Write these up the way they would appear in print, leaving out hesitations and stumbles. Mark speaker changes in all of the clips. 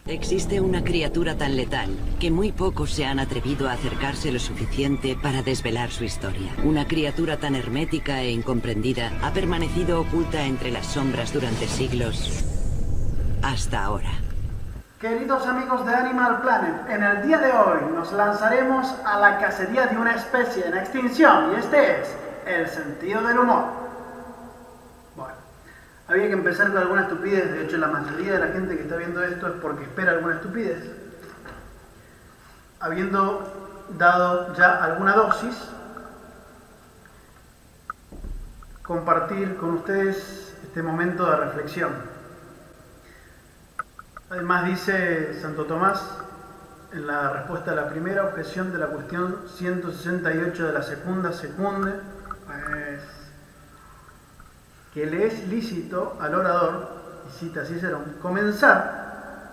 Speaker 1: Existe una criatura tan letal que muy pocos se han atrevido a acercarse lo suficiente para desvelar su historia. Una criatura tan hermética e incomprendida ha permanecido oculta entre las sombras durante siglos hasta ahora.
Speaker 2: Queridos amigos de Animal Planet, en el día de hoy nos lanzaremos a la cacería de una especie en extinción y este es el sentido del humor. Había que empezar con alguna estupidez, de hecho la mayoría de la gente que está viendo esto es porque espera alguna estupidez. Habiendo dado ya alguna dosis, compartir con ustedes este momento de reflexión. Además dice Santo Tomás, en la respuesta a la primera objeción de la cuestión 168 de la segunda secunde, que le es lícito al orador, y cita Cicerón, comenzar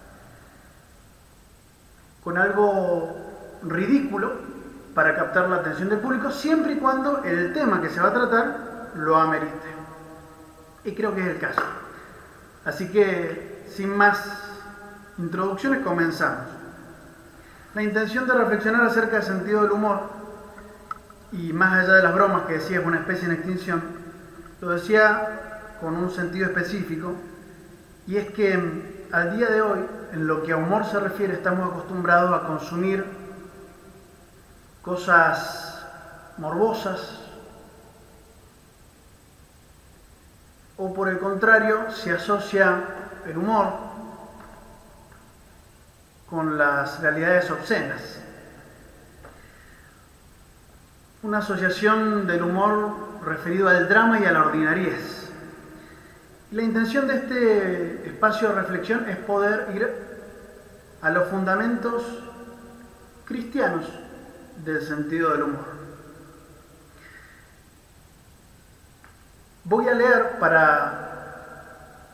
Speaker 2: con algo ridículo para captar la atención del público, siempre y cuando el tema que se va a tratar lo amerite. Y creo que es el caso. Así que, sin más introducciones, comenzamos. La intención de reflexionar acerca del sentido del humor, y más allá de las bromas que decía es una especie en extinción, lo decía con un sentido específico, y es que al día de hoy, en lo que a humor se refiere, estamos acostumbrados a consumir cosas morbosas, o por el contrario, se asocia el humor con las realidades obscenas. Una asociación del humor referido al drama y a la ordinariez. La intención de este espacio de reflexión es poder ir a los fundamentos cristianos del sentido del humor. Voy a leer para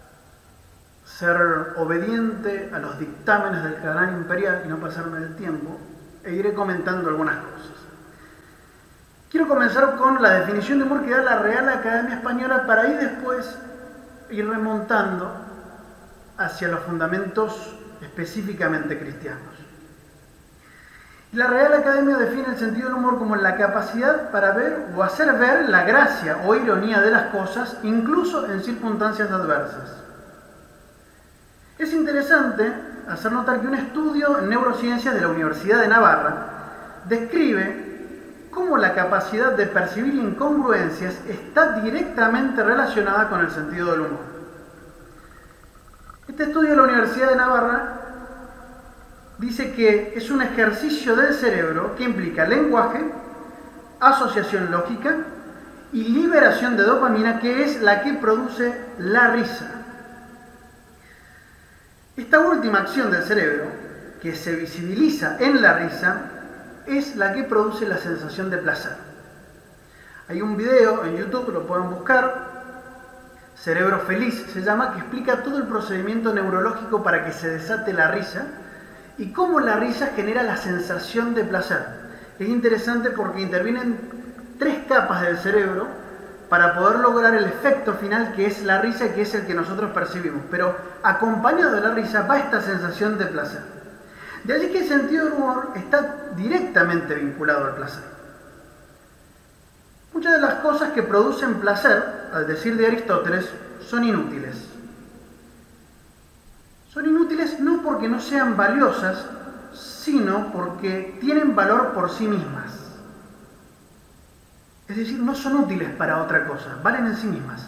Speaker 2: ser obediente a los dictámenes del canal imperial y no pasarme del tiempo, e iré comentando algunas cosas. Quiero comenzar con la definición de humor que da la Real Academia Española para ahí después ir remontando hacia los fundamentos específicamente cristianos. La Real Academia define el sentido del humor como la capacidad para ver o hacer ver la gracia o ironía de las cosas, incluso en circunstancias adversas. Es interesante hacer notar que un estudio en neurociencias de la Universidad de Navarra describe cómo la capacidad de percibir incongruencias está directamente relacionada con el sentido del humor. Este estudio de la Universidad de Navarra dice que es un ejercicio del cerebro que implica lenguaje, asociación lógica y liberación de dopamina, que es la que produce la risa. Esta última acción del cerebro, que se visibiliza en la risa, es la que produce la sensación de placer. Hay un video en YouTube, lo pueden buscar, Cerebro Feliz se llama, que explica todo el procedimiento neurológico para que se desate la risa y cómo la risa genera la sensación de placer. Es interesante porque intervienen 3 capas del cerebro para poder lograr el efecto final, que es la risa, que es el que nosotros percibimos, pero acompañado de la risa va esta sensación de placer. De allí que el sentido del humor está directamente vinculado al placer. Muchas de las cosas que producen placer, al decir de Aristóteles, son inútiles. Son inútiles no porque no sean valiosas, sino porque tienen valor por sí mismas. Es decir, no son útiles para otra cosa, valen en sí mismas.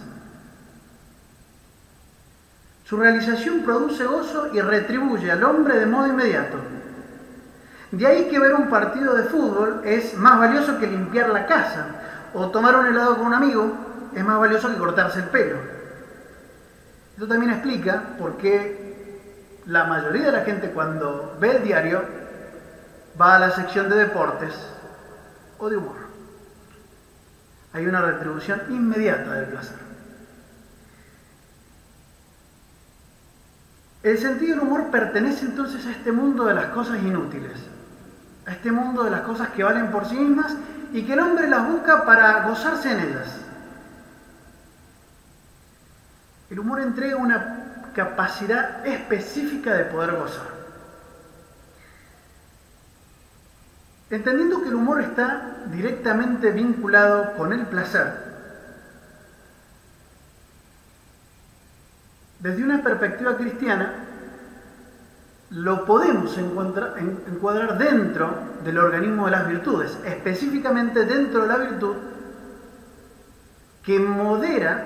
Speaker 2: Su realización produce gozo y retribuye al hombre de modo inmediato. De ahí que ver un partido de fútbol es más valioso que limpiar la casa, o tomar un helado con un amigo es más valioso que cortarse el pelo. Esto también explica por qué la mayoría de la gente, cuando ve el diario, va a la sección de deportes o de humor. Hay una retribución inmediata del placer. El sentido del humor pertenece entonces a este mundo de las cosas inútiles, a este mundo de las cosas que valen por sí mismas y que el hombre las busca para gozarse en ellas. El humor entrega una capacidad específica de poder gozar. Entendiendo que el humor está directamente vinculado con el placer, desde una perspectiva cristiana, lo podemos encuadrar dentro del organismo de las virtudes, específicamente dentro de la virtud que modera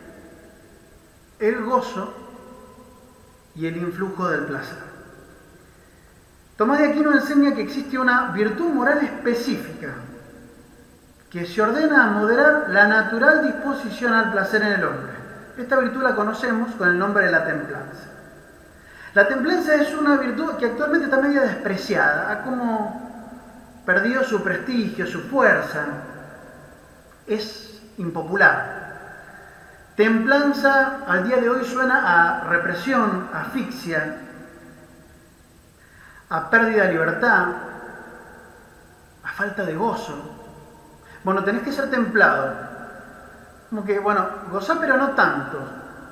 Speaker 2: el gozo y el influjo del placer. Tomás de Aquino enseña que existe una virtud moral específica que se ordena a moderar la natural disposición al placer en el hombre. Esta virtud la conocemos con el nombre de la templanza. La templanza es una virtud que actualmente está medio despreciada, ha como perdido su prestigio, su fuerza, es impopular. Templanza al día de hoy suena a represión, a asfixia, a pérdida de libertad, a falta de gozo. Bueno, tenés que ser templado. Como que, bueno, gozá pero no tanto.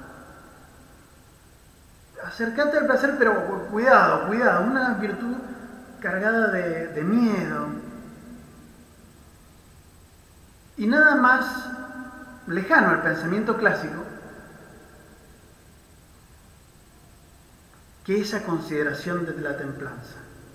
Speaker 2: Acercate al placer, pero cuidado, una virtud cargada de miedo. Y nada más lejano al pensamiento clásico que esa consideración de la templanza.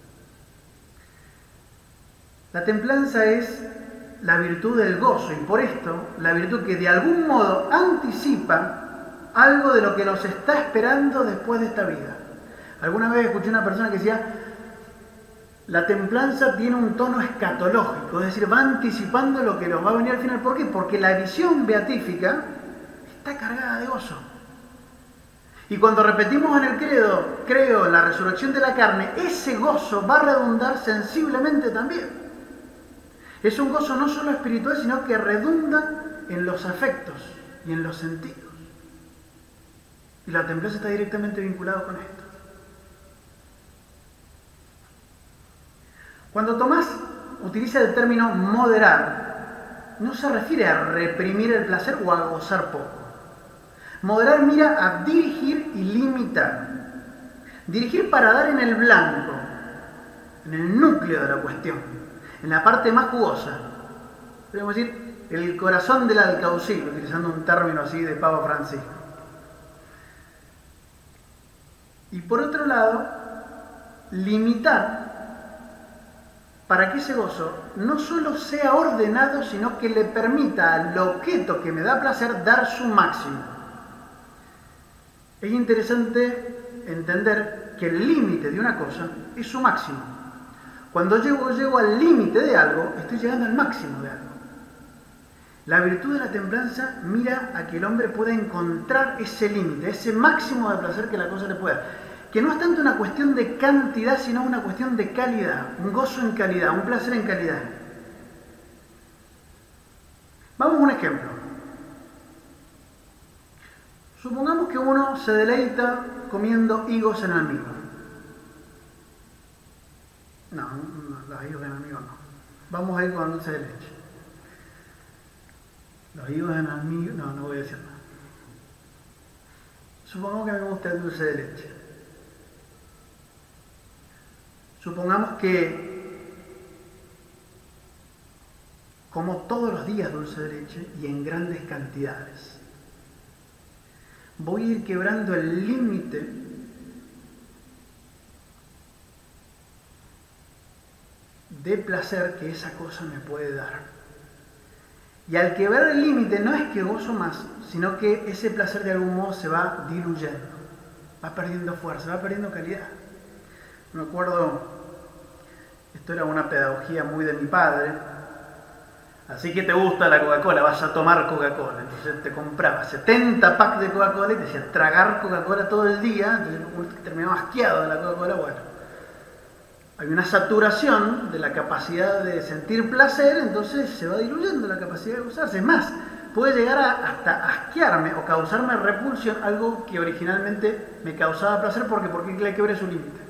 Speaker 2: La templanza es la virtud del gozo y por esto la virtud que de algún modo anticipa algo de lo que nos está esperando después de esta vida. Alguna vez escuché a una persona que decía, la templanza tiene un tono escatológico, es decir, va anticipando lo que nos va a venir al final. ¿Por qué? Porque la visión beatífica está cargada de gozo. Y cuando repetimos en el credo, creo en la resurrección de la carne, ese gozo va a redundar sensiblemente también. Es un gozo no solo espiritual, sino que redunda en los afectos y en los sentidos. Y la templanza está directamente vinculada con esto. Cuando Tomás utiliza el término moderar, no se refiere a reprimir el placer o a gozar poco. Moderar mira a dirigir y limitar. Dirigir para dar en el blanco, en el núcleo de la cuestión, en la parte más jugosa. Podríamos decir, el corazón del alcaucil, utilizando un término así de Papa Francisco. Y por otro lado, limitar para que ese gozo no solo sea ordenado, sino que le permita al objeto que me da placer dar su máximo. Es interesante entender que el límite de una cosa es su máximo. Cuando llego al límite de algo, estoy llegando al máximo de algo. La virtud de la templanza mira a que el hombre pueda encontrar ese límite, ese máximo de placer que la cosa le pueda dar. Que no es tanto una cuestión de cantidad, sino una cuestión de calidad, un gozo en calidad, un placer en calidad. Vamos a un ejemplo. Supongamos que uno se deleita comiendo higos en almíbar. No, los higos en almíbar no. Vamos a ir con dulce de leche. Los higos en almíbar, no voy a decir nada. Supongamos que me gusta el dulce de leche. Supongamos que como todos los días dulce de leche y en grandes cantidades. Voy a ir quebrando el límite de placer que esa cosa me puede dar. Y al quebrar el límite no es que gozo más, sino que ese placer de algún modo se va diluyendo, va perdiendo fuerza, va perdiendo calidad. Me acuerdo, esto era una pedagogía muy de mi padre. Así que te gusta la Coca-Cola, vas a tomar Coca-Cola. Entonces te compraba 70 packs de Coca-Cola y te hacía tragar Coca-Cola todo el día. Entonces terminaba asqueado de la Coca-Cola. Bueno, hay una saturación de la capacidad de sentir placer, entonces se va diluyendo la capacidad de gozarse. Es más, puede llegar hasta asquearme o causarme repulsión, algo que originalmente me causaba placer porque le quebré su límite.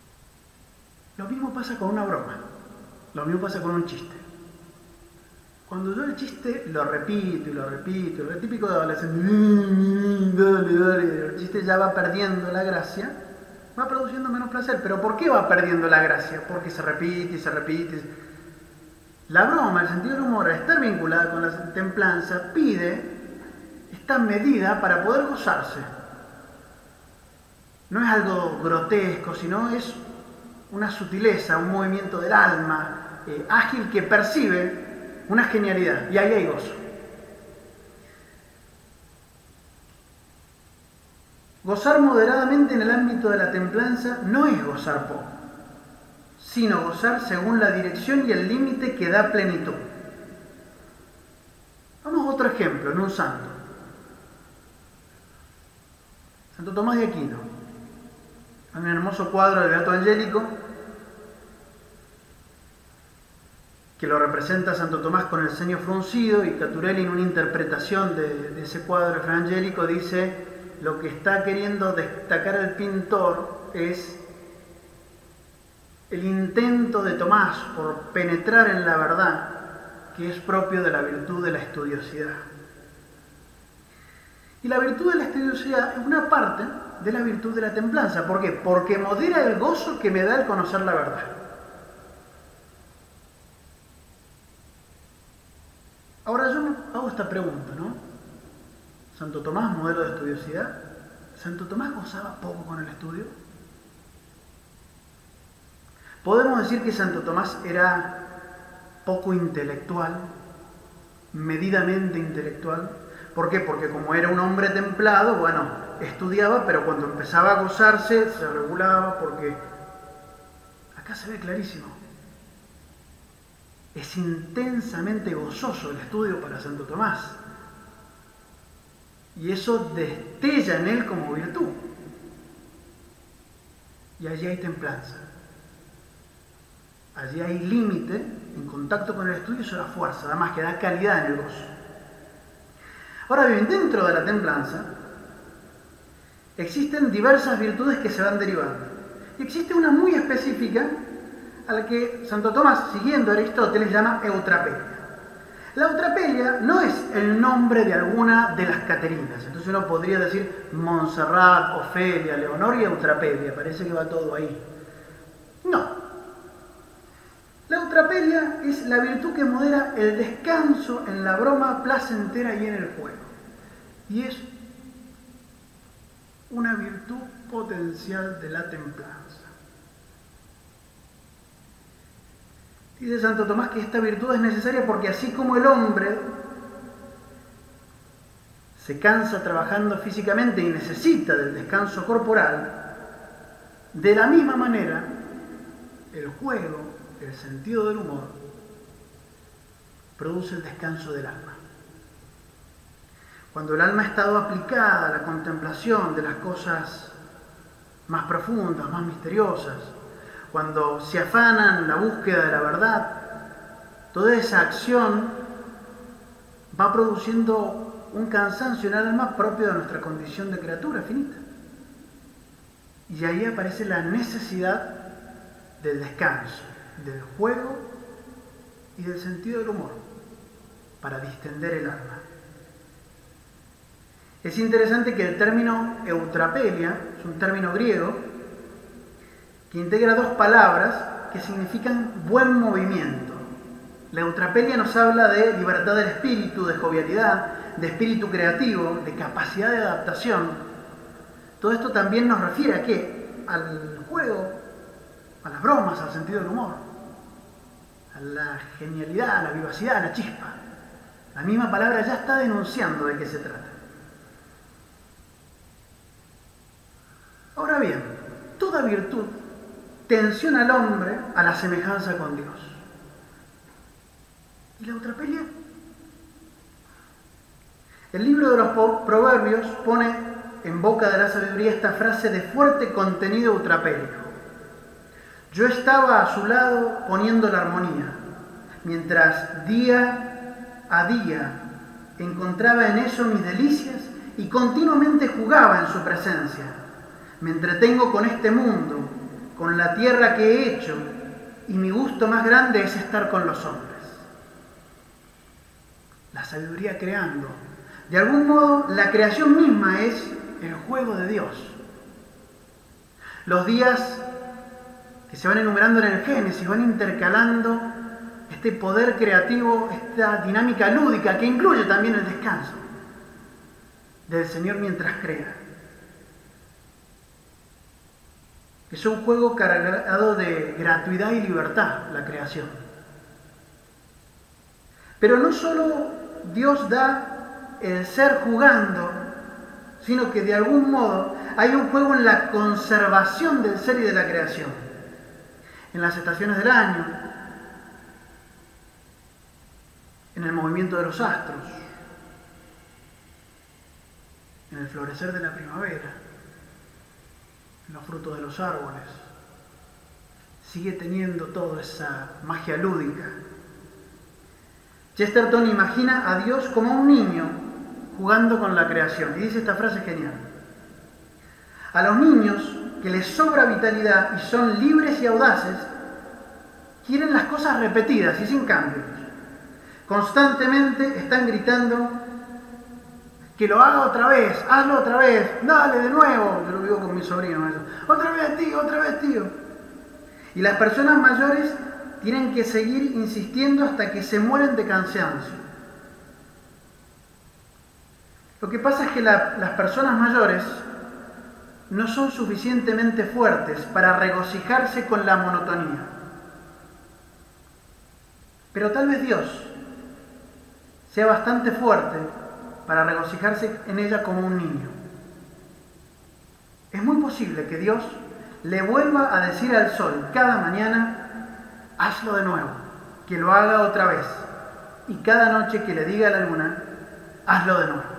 Speaker 2: Lo mismo pasa con una broma, lo mismo pasa con un chiste. Cuando yo el chiste lo repito y lo repito, lo típico de adolescente, dale, el chiste ya va perdiendo la gracia, va produciendo menos placer. ¿Pero por qué va perdiendo la gracia? Porque se repite y se repite. La broma, el sentido del humor, al estar vinculada con la templanza, está medida para poder gozarse. No es algo grotesco, sino es una sutileza, un movimiento del alma, ágil, que percibe una genialidad, y ahí hay gozo. Gozar moderadamente en el ámbito de la templanza no es gozar poco, sino gozar según la dirección y el límite que da plenitud. Vamos a otro ejemplo, en un santo. Santo Tomás de Aquino. Hay un hermoso cuadro de Beato Angélico que lo representa a Santo Tomás con el ceño fruncido, y Caturelli, en una interpretación de ese cuadro de Fra Angelico, dice: lo que está queriendo destacar el pintor es el intento de Tomás por penetrar en la verdad, que es propio de la virtud de la estudiosidad. Y la virtud de la estudiosidad es una parte de la virtud de la templanza. ¿Por qué? Porque modera el gozo que me da el conocer la verdad. Ahora yo me hago esta pregunta, ¿no? Santo Tomás, modelo de estudiosidad. ¿Santo Tomás gozaba poco con el estudio? ¿Podemos decir que Santo Tomás era poco intelectual, medidamente intelectual? ¿Por qué? Porque como era un hombre templado, bueno, estudiaba, pero cuando empezaba a gozarse se regulaba, porque acá se ve clarísimo. Es intensamente gozoso el estudio para Santo Tomás. Y eso destella en él como virtud. Y allí hay templanza. Allí hay límite, en contacto con el estudio, eso da fuerza, además que da calidad en el gozo. Ahora bien, dentro de la templanza existen diversas virtudes que se van derivando. Y existe una muy específica, a la que Santo Tomás, siguiendo a Aristóteles, llama eutrapelia. La eutrapelia no es el nombre de alguna de las Caterinas. Entonces uno podría decir Montserrat, Ofelia, Leonor y eutrapelia. Parece que va todo ahí. No. La eutrapelia es la virtud que modera el descanso en la broma placentera y en el juego. Y es una virtud potencial de la templanza. Dice Santo Tomás que esta virtud es necesaria porque así como el hombre se cansa trabajando físicamente y necesita del descanso corporal, de la misma manera el juego, el sentido del humor, produce el descanso del alma. Cuando el alma ha estado aplicada a la contemplación de las cosas más profundas, más misteriosas, cuando se afana en la búsqueda de la verdad, toda esa acción va produciendo un cansancio en el alma propio de nuestra condición de criatura finita. Y ahí aparece la necesidad del descanso, del juego y del sentido del humor para distender el alma. Es interesante que el término eutrapelia es un término griego que integra dos palabras que significan buen movimiento. La eutrapelia nos habla de libertad del espíritu, de jovialidad, de espíritu creativo, de capacidad de adaptación. Todo esto también nos refiere ¿a qué? Al juego, a las bromas, al sentido del humor, a la genialidad, a la vivacidad, a la chispa. La misma palabra ya está denunciando de qué se trata. Ahora bien, toda virtud tensiona al hombre a la semejanza con Dios. ¿Y la eutrapelia? El libro de los Proverbios pone en boca de la sabiduría esta frase de fuerte contenido eutrapélico. Yo estaba a su lado poniendo la armonía, mientras día a día encontraba en eso mis delicias y continuamente jugaba en su presencia. Me entretengo con este mundo, con la tierra que he hecho, y mi gusto más grande es estar con los hombres. la sabiduría creando. De algún modo, la creación misma es el juego de Dios. Los días que se van enumerando en el Génesis van intercalando este poder creativo, esta dinámica lúdica que incluye también el descanso del Señor mientras crea. Es un juego cargado de gratuidad y libertad, la creación. Pero no solo Dios da el ser jugando, sino que de algún modo hay un juego en la conservación del ser y de la creación. En las estaciones del año, en el movimiento de los astros, en el florecer de la primavera, en los frutos de los árboles. Sigue teniendo toda esa magia lúdica. Chesterton imagina a Dios como un niño jugando con la creación. Y dice esta frase genial. A los niños que les sobra vitalidad y son libres y audaces, quieren las cosas repetidas y sin cambios. Constantemente están gritando que lo haga otra vez, hazlo otra vez, dale de nuevo. Yo lo vivo con mi sobrino eso. Otra vez tío. Y las personas mayores tienen que seguir insistiendo hasta que se mueren de cansancio. Lo que pasa es que las personas mayores no son suficientemente fuertes para regocijarse con la monotonía. Pero tal vez Dios sea bastante fuerte para regocijarse en ella como un niño. Es muy posible que Dios le vuelva a decir al sol cada mañana, hazlo de nuevo, que lo haga otra vez, y cada noche que le diga a la luna, hazlo de nuevo.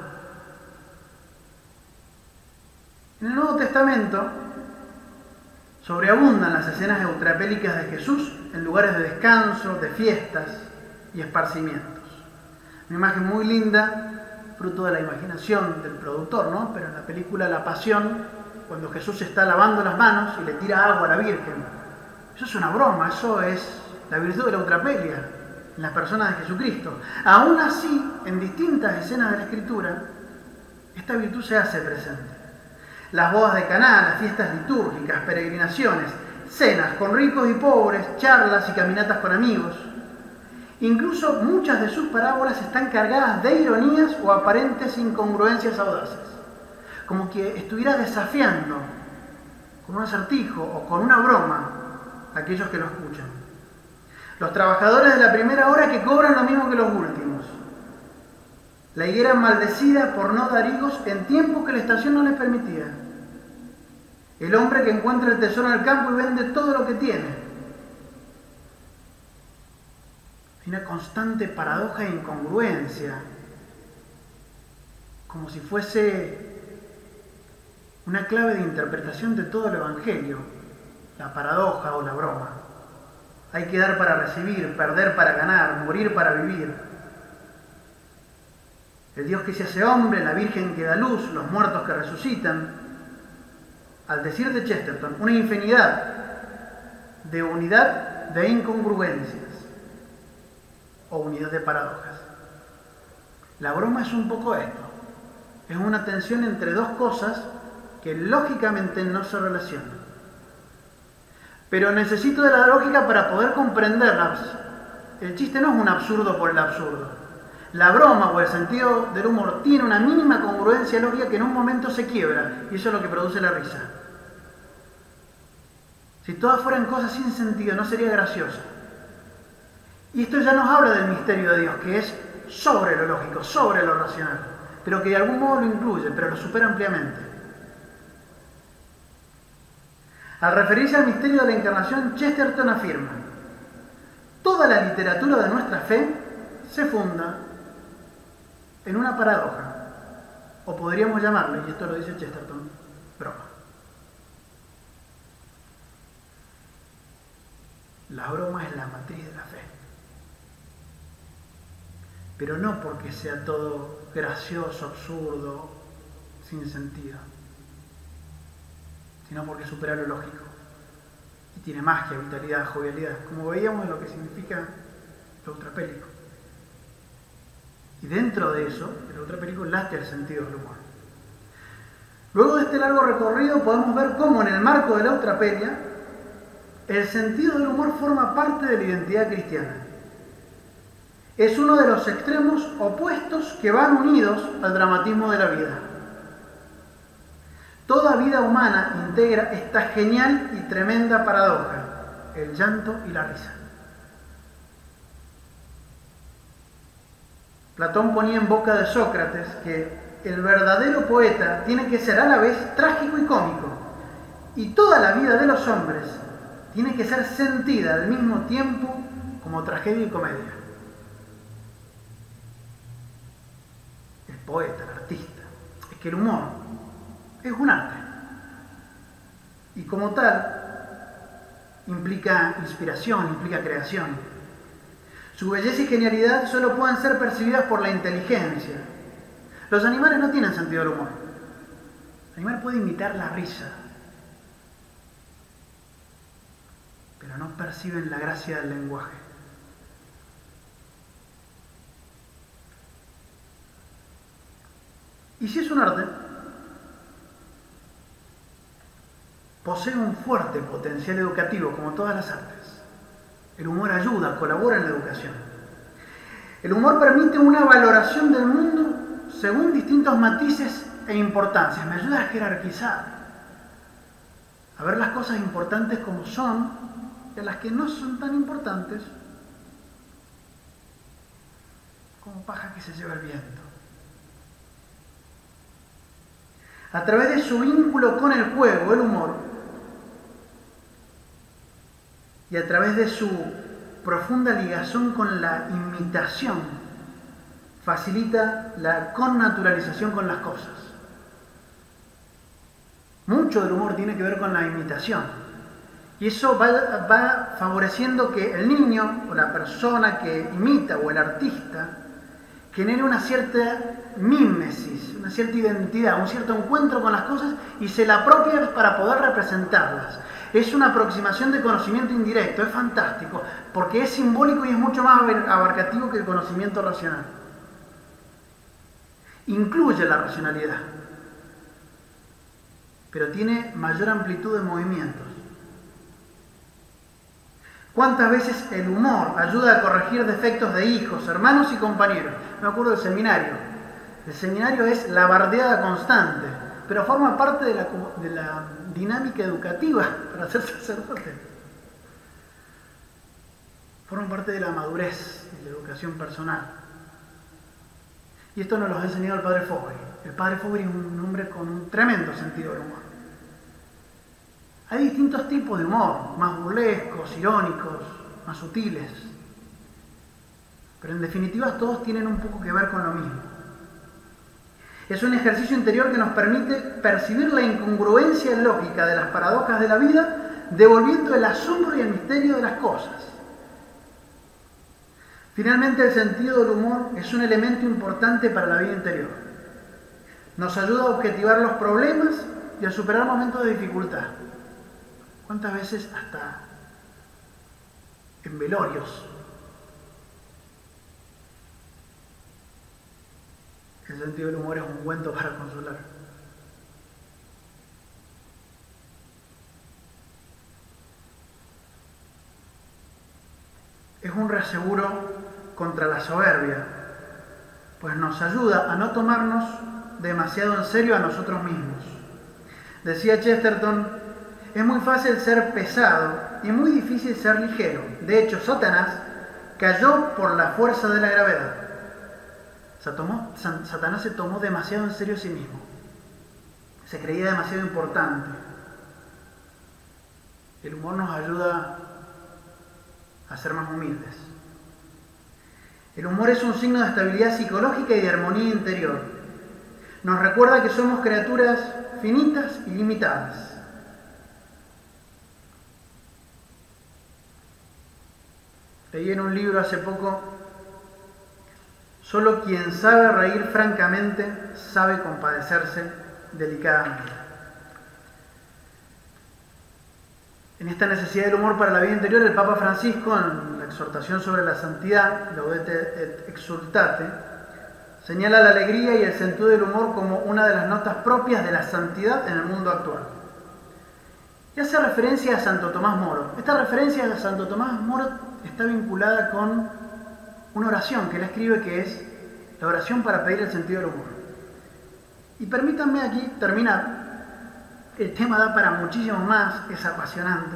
Speaker 2: En el Nuevo Testamento sobreabundan las escenas eutrapélicas de Jesús en lugares de descanso, de fiestas y esparcimientos. Una imagen muy linda, fruto de la imaginación del productor, ¿no? Pero en la película La Pasión, cuando Jesús está lavando las manos y le tira agua a la Virgen, eso es una broma, eso es la virtud de la eutrapelia en las personas de Jesucristo. Aún así, en distintas escenas de la Escritura, esta virtud se hace presente. Las bodas de Caná, las fiestas litúrgicas, peregrinaciones, cenas con ricos y pobres, charlas y caminatas con amigos. Incluso muchas de sus parábolas están cargadas de ironías o aparentes incongruencias audaces, como que estuviera desafiando con un acertijo o con una broma a aquellos que lo escuchan. Los trabajadores de la primera hora que cobran lo mismo que los últimos. La higuera maldecida por no dar higos en tiempo que la estación no les permitía. El hombre que encuentra el tesoro en el campo y vende todo lo que tiene. Hay una constante paradoja e incongruencia, como si fuese una clave de interpretación de todo el Evangelio, la paradoja o la broma. Hay que dar para recibir, perder para ganar, morir para vivir. El Dios que se hace hombre, la Virgen que da luz, los muertos que resucitan. Al decir de Chesterton, una infinidad de unidad de incongruencias o unidad de paradojas. La broma es un poco esto. Es una tensión entre dos cosas que lógicamente no se relacionan. Pero necesito de la lógica para poder comprenderlas. El chiste no es un absurdo por el absurdo. La broma o el sentido del humor tiene una mínima congruencia lógica que en un momento se quiebra, y eso es lo que produce la risa. Si todas fueran cosas sin sentido, no sería gracioso. Y esto ya nos habla del misterio de Dios, que es sobre lo lógico, sobre lo racional, pero que de algún modo lo incluye, pero lo supera ampliamente. Al referirse al misterio de la encarnación, Chesterton afirma: toda la literatura de nuestra fe se funda en una paradoja, o podríamos llamarle, y esto lo dice Chesterton, broma. La broma es la matriz de la fe. Pero no porque sea todo gracioso, absurdo, sin sentido, sino porque supera lo lógico y tiene magia, vitalidad, jovialidad, como veíamos en lo que significa lo ultrapélico. Y dentro de eso, en la otra película, nace el sentido del humor. Luego de este largo recorrido podemos ver cómo en el marco de la Eutrapelia el sentido del humor forma parte de la identidad cristiana. Es uno de los extremos opuestos que van unidos al dramatismo de la vida. Toda vida humana integra esta genial y tremenda paradoja, el llanto y la risa. Platón ponía en boca de Sócrates que el verdadero poeta tiene que ser a la vez trágico y cómico, y toda la vida de los hombres tiene que ser sentida al mismo tiempo como tragedia y comedia. El poeta, el artista, es que el humor es un arte, y como tal implica inspiración, implica creación. Su belleza y genialidad solo pueden ser percibidas por la inteligencia. Los animales no tienen sentido del humor. El animal puede imitar la risa, pero no perciben la gracia del lenguaje. Y si es un arte, posee un fuerte potencial educativo, como todas las artes. El humor ayuda, colabora en la educación. El humor permite una valoración del mundo según distintos matices e importancias. Me ayuda a jerarquizar, a ver las cosas importantes como son y a las que no son tan importantes como paja que se lleva el viento. A través de su vínculo con el juego, el humor, y a través de su profunda ligazón con la imitación, facilita la connaturalización con las cosas. Mucho del humor tiene que ver con la imitación. Y eso va favoreciendo que el niño o la persona que imita o el artista genere una cierta mímesis, una cierta identidad, un cierto encuentro con las cosas y se la apropia para poder representarlas. Es una aproximación de conocimiento indirecto, es fantástico, porque es simbólico y es mucho más abarcativo que el conocimiento racional. Incluye la racionalidad, pero tiene mayor amplitud de movimientos. ¿Cuántas veces el humor ayuda a corregir defectos de hijos, hermanos y compañeros? Me acuerdo del seminario. El seminario es la bardeada constante, pero forma parte de la dinámica educativa para ser sacerdote. Forma parte de la madurez, de la educación personal. Y esto nos lo ha enseñado el padre Fogri. El padre Fogri es un hombre con un tremendo sentido del humor. Hay distintos tipos de humor, más burlescos, irónicos, más sutiles. Pero en definitiva todos tienen un poco que ver con lo mismo. Es un ejercicio interior que nos permite percibir la incongruencia lógica de las paradojas de la vida, devolviendo el asombro y el misterio de las cosas. Finalmente, el sentido del humor es un elemento importante para la vida interior. Nos ayuda a objetivar los problemas y a superar momentos de dificultad. ¿Cuántas veces hasta en velorios el sentido del humor es un cuento para consolar? Es un reaseguro contra la soberbia, pues nos ayuda a no tomarnos demasiado en serio a nosotros mismos. Decía Chesterton: es muy fácil ser pesado y muy difícil ser ligero. De hecho, Satanás cayó por la fuerza de la gravedad. Satanás se tomó demasiado en serio a sí mismo. Se creía demasiado importante. El humor nos ayuda a ser más humildes. El humor es un signo de estabilidad psicológica y de armonía interior. Nos recuerda que somos criaturas finitas y limitadas. Leí en un libro hace poco: solo quien sabe reír francamente sabe compadecerse delicadamente. En esta necesidad del humor para la vida interior, el Papa Francisco, en la exhortación sobre la santidad, Laudate et Exsultate, Señala la alegría y el sentido del humor como una de las notas propias de la santidad en el mundo actual. Y hace referencia a Santo Tomás Moro. Esta referencia a Santo Tomás Moro está vinculada con una oración que él escribe, que es la oración para pedir el sentido del humor. Y permítanme aquí terminar. El tema da para muchísimo más, es apasionante.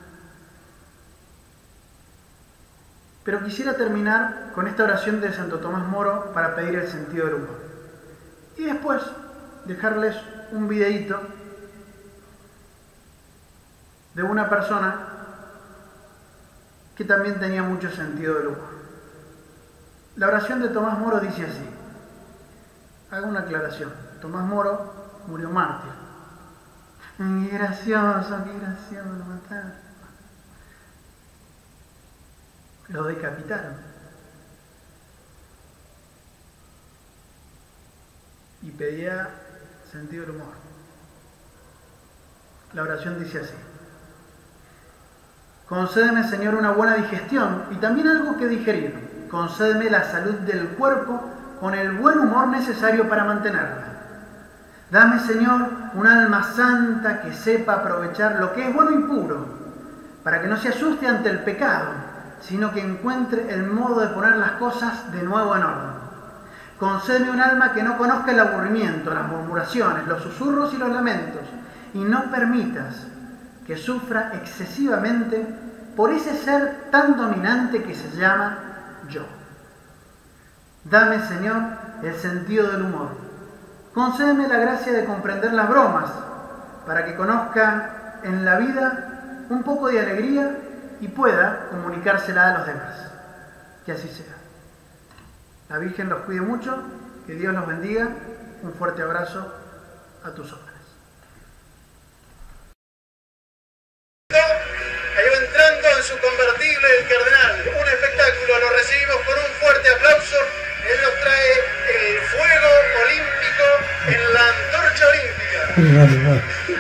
Speaker 2: Pero quisiera terminar con esta oración de Santo Tomás Moro para pedir el sentido del humor. Y después dejarles un videíto de una persona que también tenía mucho sentido del humor. La oración de Tomás Moro dice así. Hago una aclaración. Tomás Moro murió mártir. Qué gracioso lo mataron. Lo decapitaron. Y pedía sentido del humor. La oración dice así. Concédeme, Señor, una buena digestión y también algo que digerir. Concédeme la salud del cuerpo con el buen humor necesario para mantenerla. Dame, Señor, un alma santa que sepa aprovechar lo que es bueno y puro, para que no se asuste ante el pecado, sino que encuentre el modo de poner las cosas de nuevo en orden. Concédeme un alma que no conozca el aburrimiento, las murmuraciones, los susurros y los lamentos, y no permitas que sufra excesivamente por ese ser tan dominante que se llama yo. Dame, Señor, el sentido del humor. Concédeme la gracia de comprender las bromas, para que conozca en la vida un poco de alegría y pueda comunicársela a los demás. Que así sea. La Virgen los cuide mucho, que Dios los bendiga. Un fuerte abrazo a tus órdenes.
Speaker 3: Ahí va entrando en su convertible el cardenal. Un espectáculo, lo recibimos con un fuerte aplauso. Él nos trae el fuego olímpico en la antorcha olímpica.